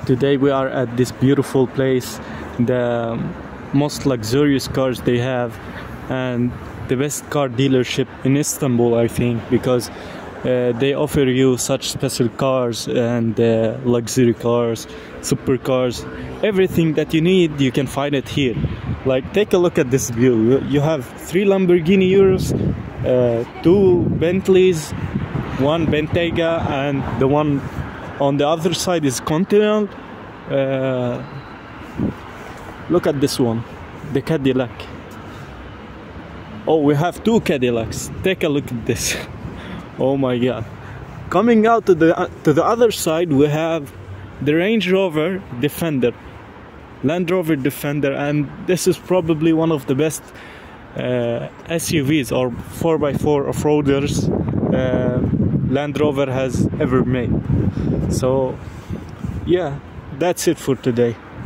Today we are at this beautiful place, the most luxurious cars they have and the best car dealership in Istanbul, I think, because they offer you such special cars and luxury cars, supercars, everything that you need. You can find it here. Like, take a look at this view. You have 3 Lamborghini Urus, 2 Bentleys, 1 Bentayga, and the one on the other side is Continental. Look at this one, the Cadillac. Oh, we have 2 Cadillacs. Take a look at this. Oh my god. Coming out to the other side, we have the Range Rover Defender, Land Rover Defender, and this is probably one of the best SUVs or 4x4 off-roaders Land Rover has ever made. So yeah, that's it for today.